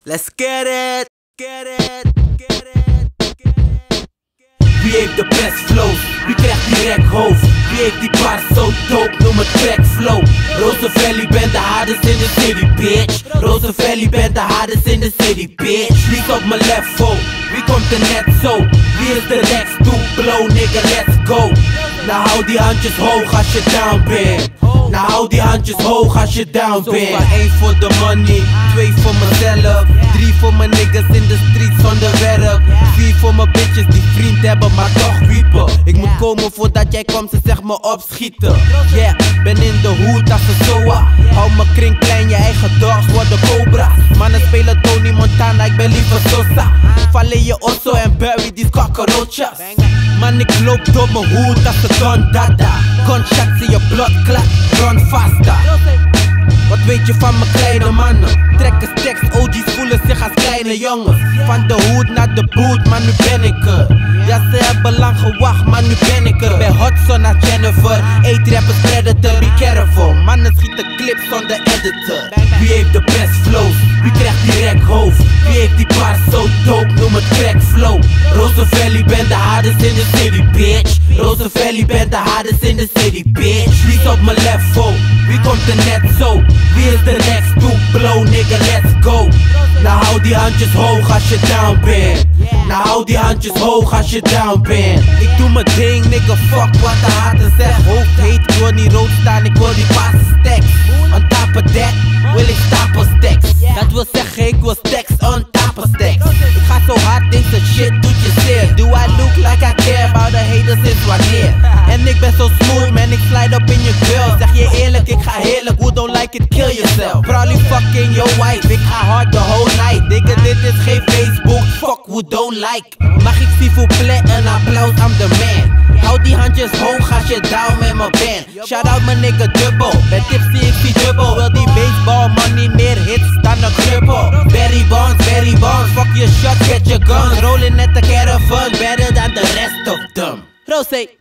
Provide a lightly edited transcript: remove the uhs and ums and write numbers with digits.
Let's get it, get it, get it, get it. Wie heeft de best flows? Wie krijgt direct hoofd? Wie heeft die bar zo dope? Noem het track flow. Roosevelt ben de hardest in the city, bitch. Roosevelt ben de hardest in the city, bitch. Lies op mijn level, wie komt er net zo? Wie is de next to blow, nigga, let's go. Nou hou die handjes hoog als je down bent. Nou hou die handjes hoog als je down bent. Zo 1 voor de money, 2 voor mezelf, 3 voor mijn niggas in de street zonder werk, 4 voor mijn bitches die vriend hebben maar toch wiepen. Ik moet komen voordat jij komt, ze zegt me opschieten. Yeah, ben in de hoed als een SOA. Hou mijn kring klein, je eigen dogs worden cobra's. Mannen spelen Tony Montana, ik ben liever Sosa. Vallen je osso en bury die cockroaches. Man, ik loop door mijn hoed als een Don Dada. Gunshots in je bloedklap, run faster. Wat weet je van mijn kleine mannen? Trekken stacks, OG's voelen zich als kleine jongens. Van de hoed naar de boot, maar nu ben ik er. Ja, ze hebben lang gewacht, maar nu ben ik er. Bij Hudson naar Jennifer, 8 rappers predator, be careful. Mannen schieten clips zonder editor. Wie heeft de best flows? Wie krijgt direct hoofd? Wie heeft die bar zo dope? Noem het crack flow. Roosevelt ben de hardest in the city, bitch. Roosevelt ben de hardest in the city, bitch. Lies op mijn level, wie komt er net zo? Wie is de next to blow, nigga, let's go. Nou hou die handjes hoog als je down bent. Nou hou die handjes hoog als je down bent. Ik doe mijn ding, nigga, fuck wat de haten zegt. Hoofd heet, ik wil niet rood staan, ik wil die passen stacks. On top of that, wil ik stapel stacks. Dat wil zeggen, ik wil stacks on top of stacks. Ik ga zo hard, deze shit doet je zeer. Do I look like I care about the haters sinds wanneer? En ik ben zo smooth, man, ik slide op in je girl. Zeg je eerlijk, ik ga heerlijk, who don't like it, kill yourself. Probably fucking your wife, ik ga hard the whole night. Nigga, dit is geen Facebook, fuck who don't like. Mag ik s'il vous plaît een applaus, I'm the man. Hou die handjes hoog als je down met me bent. Shout out mijn nigga dubbel, bij tipsy ik zie dubbel. Wil die baseball money meer hits dan een knuppel. Barry Bonds, fuck your shot, get your guns. Rolling at the caravan, better than the rest of them. Rosé.